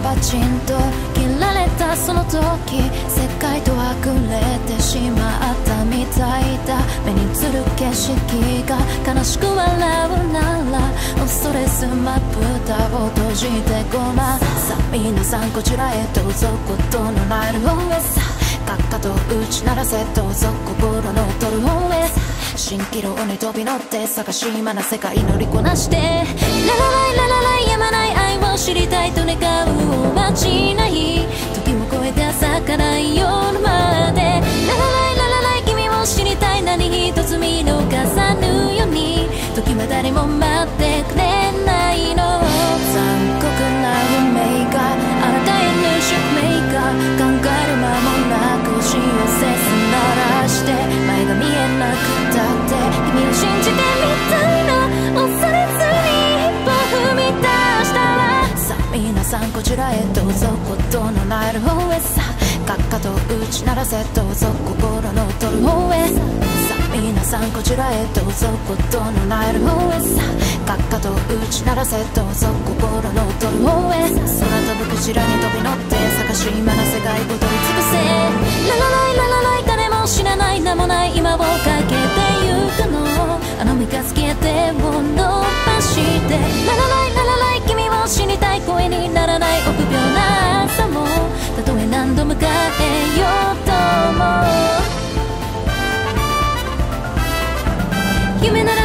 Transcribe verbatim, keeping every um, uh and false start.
パチンと切られたその時、世界とあくれてしまったみたいだ。目に映る景色が悲しく笑うなら、ストレスマップ蓋を閉じてごらん。さあ皆さんこちらへどうぞ、ことのないる方へさ、かっかと打ち鳴らせ、どうぞ心の取る方へ。蜃気楼に飛び乗って探しまな世界乗りこなして、ララライララライやまない愛を知りたいと願うおまじない、時を超えて朝から夜まで、ララライララライ君を知りたい、何一つ見逃さぬように、時は誰も待ってくれないの。残酷な運命があなたへの宿命が、考える間もなく血を切ならして、前が見えなくたって君を信じてみたいな、恐れずに一歩踏み出したら、さあ皆さんこちらへどうぞ、ことのないる方へさ、かっかと打ち鳴らせ、どうぞ心の取る方へ。さあ皆さんこちらへどうぞ、ことのないる方へさ、かっかと打ち鳴らせ、どうぞ心の取る方へ。空飛ぶクジラに飛び乗って探しまな世界を取り尽くせ、ララライララライ誰も知らない名もない今をかけてゆくの、あの三日月へ手を伸ばして、ララライララライ君を知りたい、声にならない臆病な朝も、たとえ何度迎えようとも、夢なら